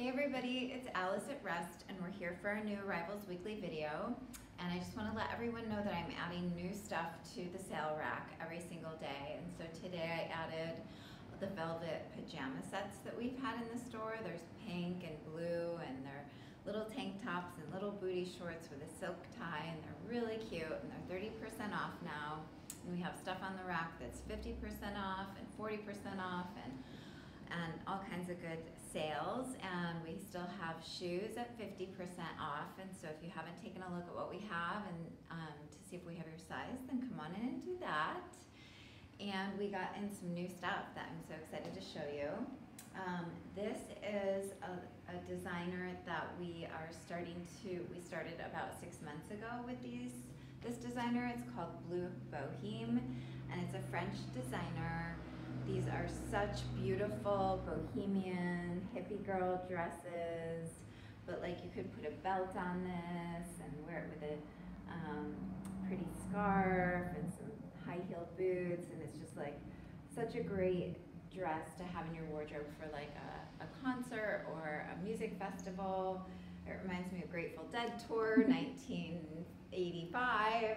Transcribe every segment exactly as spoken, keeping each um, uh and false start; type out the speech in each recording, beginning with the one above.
Hey everybody, it's Alice at Rest and we're here for our new Arrivals weekly video. And I just want to let everyone know that I'm adding new stuff to the sale rack every single day. And so today I added the velvet pajama sets that we've had in the store. There's pink and blue, and they're little tank tops and little booty shorts with a silk tie, and they're really cute, and they're thirty percent off now. And we have stuff on the rack that's fifty percent off and forty percent off, and and all kinds of good sales. And we still have shoes at fifty percent off, and so if you haven't taken a look at what we have and um, to see if we have your size, then come on in and do that. And we got in some new stuff that I'm so excited to show you. Um, this is a, a designer that we are starting to, we started about six months ago with these. This designer, it's called Bleu Boheme, and it's a French designer. These are such beautiful bohemian hippie girl dresses, but like you could put a belt on this and wear it with a um, pretty scarf and some high heel boots, and it's just like such a great dress to have in your wardrobe for like a, a concert or a music festival. It reminds me of Grateful Dead tour, nineteen eighty-five.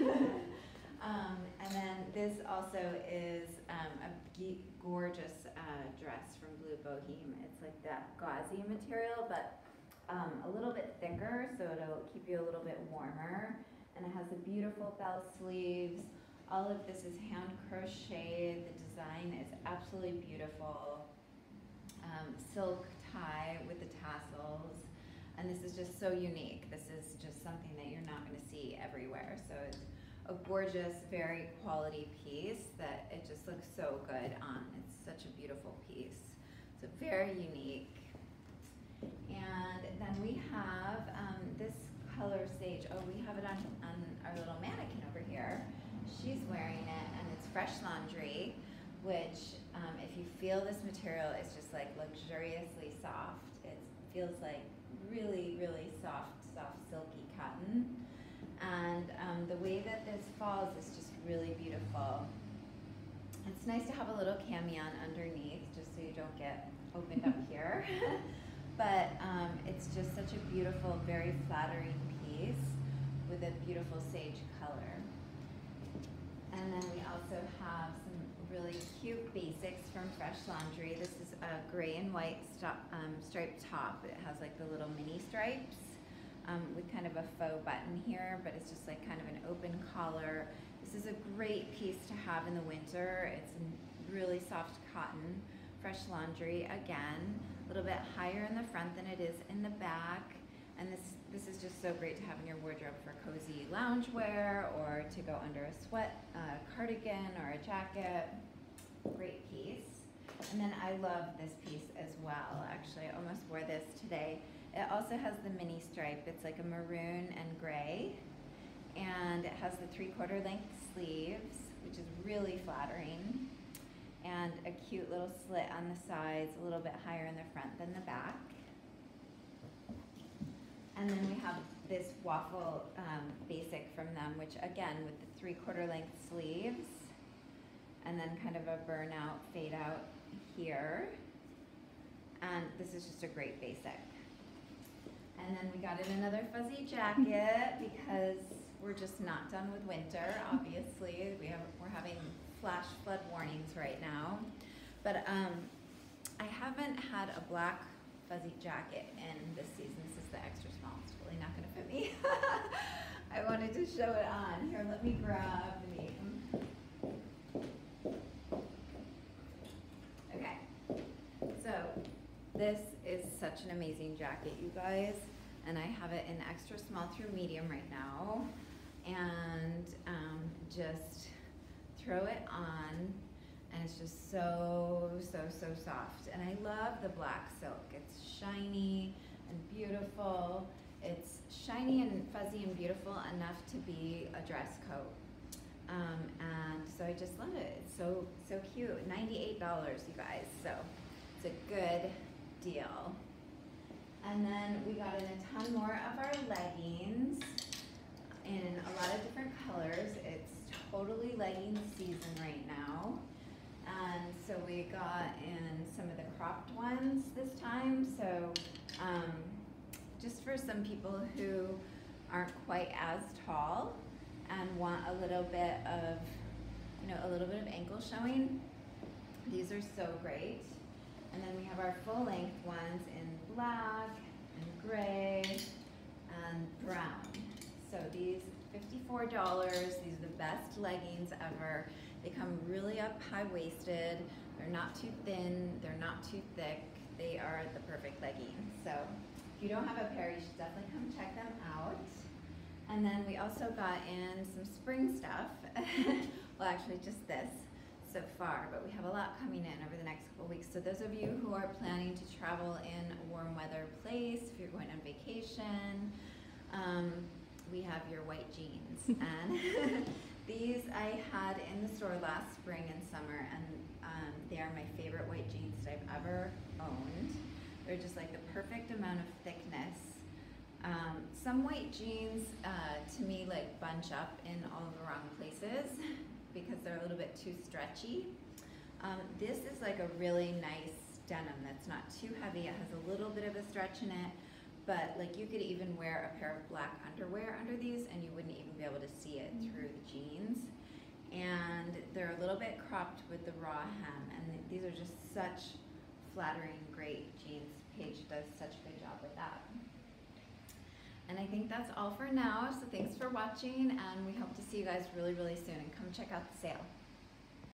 Um, and then this also is um, a gorgeous uh, dress from Bleu Boheme. It's like that gauzy material, but um, a little bit thicker, so it'll keep you a little bit warmer. And it has the beautiful bell sleeves. All of this is hand crocheted. The design is absolutely beautiful. Um, silk tie with the tassels. And this is just so unique. This is just something that you're not going to see everywhere. So it's a gorgeous, very quality piece that it just looks so good on. It's such a beautiful piece. So very unique. And then we have um, this color sage. Oh, we have it on, on our little mannequin over here. She's wearing it, and it's Fresh Laundry, which um, if you feel this material, it's just like luxuriously soft. It feels like really, really soft, soft, silky cotton. And um, the way that this falls is just really beautiful. It's nice to have a little camion underneath just so you don't get opened up here. But um, it's just such a beautiful, very flattering piece with a beautiful sage color. And then we also have some really cute basics from Fresh Laundry. This is a gray and white stop, um, striped top. It has like the little mini stripes. Um, with kind of a faux button here, but it's just like kind of an open collar. This is a great piece to have in the winter. It's really soft cotton, Fresh Laundry. Again, a little bit higher in the front than it is in the back. And this, this is just so great to have in your wardrobe for cozy loungewear or to go under a sweat uh, cardigan or a jacket. Great piece. And then I love this piece as well. Actually, I almost wore this today. It also has the mini stripe. It's like a maroon and gray. And it has the three-quarter length sleeves, which is really flattering. And a cute little slit on the sides, a little bit higher in the front than the back. And then we have this waffle um, basic from them, which again, with the three-quarter length sleeves, and then kind of a burnout, fade out here. And this is just a great basic. And then we got in another fuzzy jacket because we're just not done with winter, obviously. We have, we're having flash flood warnings right now. But um, I haven't had a black fuzzy jacket in this season. This is the extra small. It's really not going to fit me. I wanted to show it on. Here, let me grab the name. Okay. So this is such an amazing jacket, you guys. And I have it in extra small through medium right now. And um, just throw it on, and it's just so, so, so soft. And I love the black silk. It's shiny and beautiful. It's shiny and fuzzy and beautiful enough to be a dress coat. Um, and so I just love it. It's so, so cute. ninety-eight dollars, you guys. So it's a good deal. And then we got in a ton more of our leggings in a lot of different colors. It's totally leggings season right now. And so we got in some of the cropped ones this time. So Um, just for some people who aren't quite as tall and want a little bit of, you know, a little bit of ankle showing. These are so great. And then we have our full length ones in black and gray and brown. So these fifty-four dollars, these are the best leggings ever. They come really up high-waisted. They're not too thin, they're not too thick. They are the perfect legging. So if you don't have a pair, you should definitely come check them out. And then we also got in some spring stuff. Well, actually just this so far, but we have a lot coming in over the next couple weeks. So those of you who are planning to travel in a warm weather place, if you're going on vacation, um, we have your white jeans. And these I had in the store last spring and summer, and um, they are my favorite white jeans that I've ever owned. They're just like the perfect amount of thickness. Um, some white jeans, uh, to me, like bunch up in all the wrong places because they're a little bit too stretchy. Um, this is like a really nice denim that's not too heavy. It has a little bit of a stretch in it, but like you could even wear a pair of black underwear under these and you wouldn't even be able to see it through the jeans. And they're a little bit cropped with the raw hem, and th these are just such flattering, great jeans. Paige does such a good job with that. And I think that's all for now, so thanks for watching, and we hope to see you guys really, really soon, and come check out the sale.